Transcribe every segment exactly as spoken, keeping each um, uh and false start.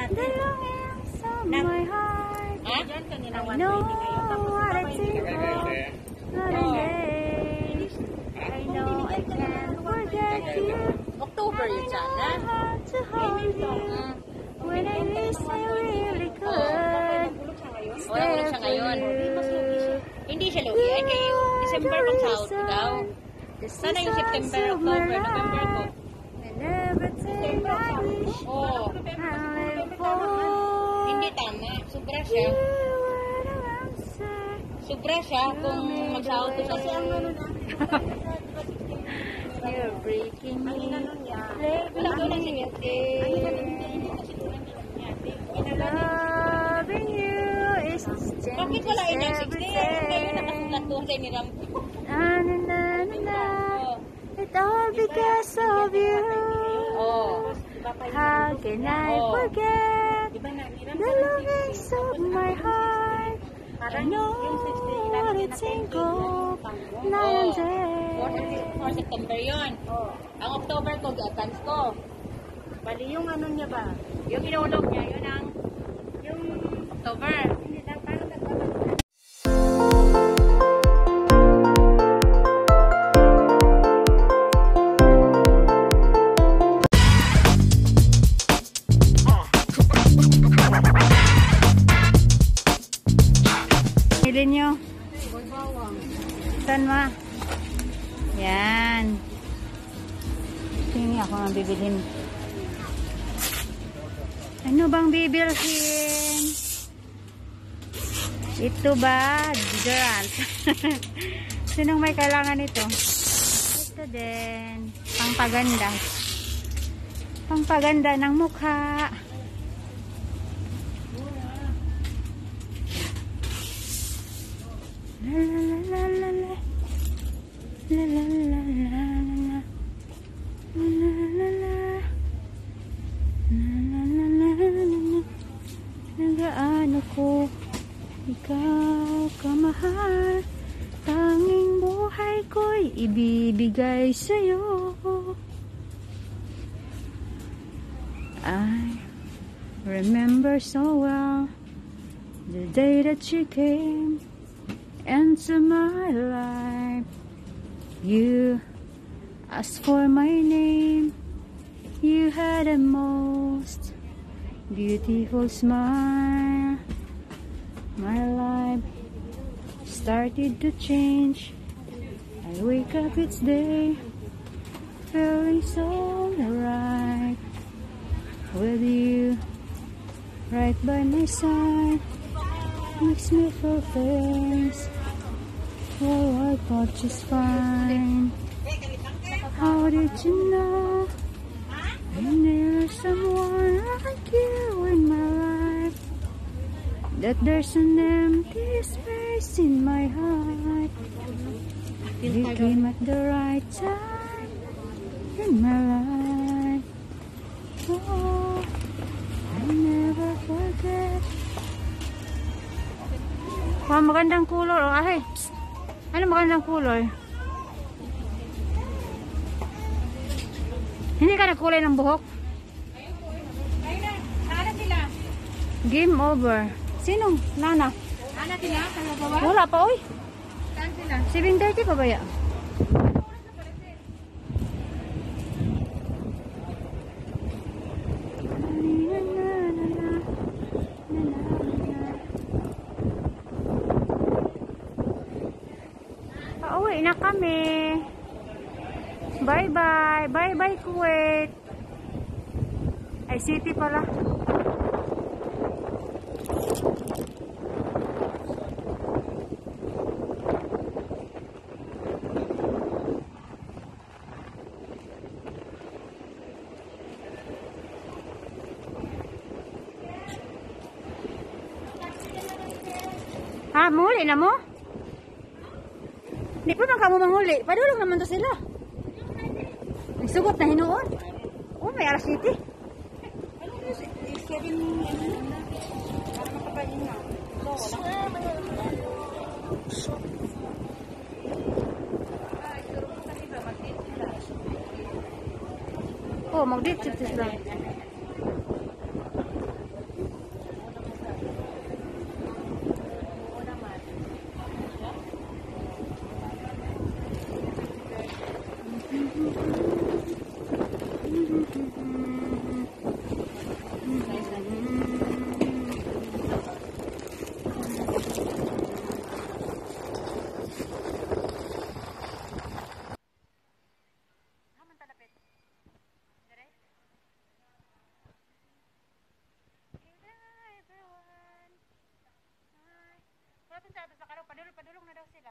the longings of my heart. Ha? I know what it's in days. I know I can't forget you. October yun siya, ha? I want to hold you. When I miss I really could. Wala ulit siya ngayon. Hindi siya lugi. Ay kayo, December pang sahod ko daw. Sana yung September, October, November ko. And everything I wish Oo. I live for. Hindi tama. Sobra siya. You were the answer. Sobra siya kung magsahod ko sa siya. You're breaking me. Wala ko lang siya. Loving you is Bakit wala yun yung sixty? Kayo nakasulat doon sa iniram. Na na na na na. It all because of you. Oo. How can I forget the longings of my heart? I know what it's in gold. Night and day. For September yun. Ang October ko, advance ko. Bali yung ano niya ba? Yung inulog niya, yun ang Yung October. hindi na parang nagbabago. Bilhin nyo. Saan ma? Yan. Tingin ako ang bibilhin. Ano bang bibilhin? Ito ba? Deodorant. Sinong may kailangan ito? Ito din. Pangpaganda. Pangpaganda ng mukha. La la la la la. La la la la la. La la la. La la la la. Nagaano ko ikaw kamahal, tanging buhay ko'y ibibigay sa'yo. I remember so well the day that you came into my life. You asked for my name. You had a most beautiful smile. My life started to change. I wake up each day feeling so alright with you right by my side. Makes me feel things oh I thought just fine. How did you know I'm near someone like you in my life? That there's an empty space in my heart. You came at the right time in my life. Oh, I'll never forget. Wow, magandang color. Oh, ay, psst. Ano magandang color? Hindi ka nagkulay ng buhok? Ayun na, saan sila? Game over. Sinong? Nana? Anak sila? Sa baba? Wala pa, oy. Saan sila? seven thirty pa ba ya? Pauwi na kami. Bye bye. Bye bye Kuwait. Ay, city pala. Ha, muli na mo? Di pa man ka mo manghuli. Padulong naman to sila. Nagsugot na hinuon. Oh, may alas city. Seven, ano na? Para makapain na. So, wala. Oh, mag-date sila. padulong, padulong na daw sila.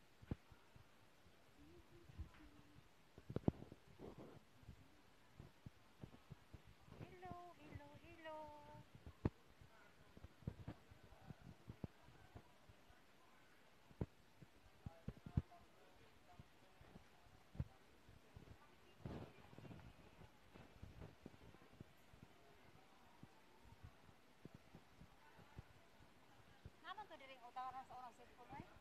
Hello, hello, hello. Naman to diring utaran sa orang cellphone ay.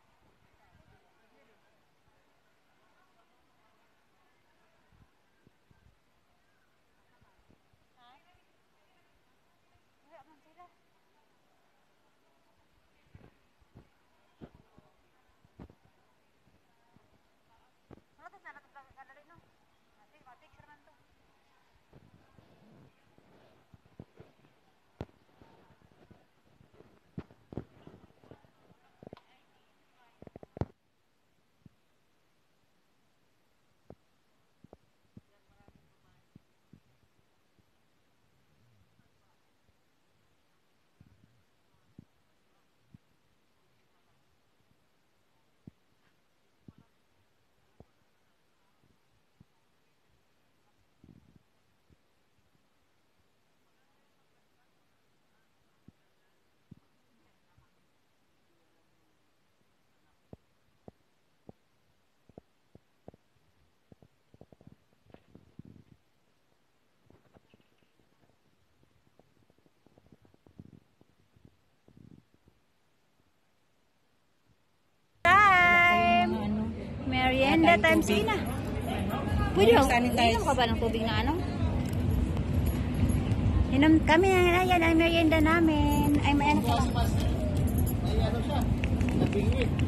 Ha? Wala man sila. Ano to sana to kadali no? Ate, ma-picture man to. Time! Merienda time sina. Pwede mo, inom ka ba ng tubig na ano? Inom kami na yan ang merienda namin. Ay, may ano pa. May ano siya, nabingit.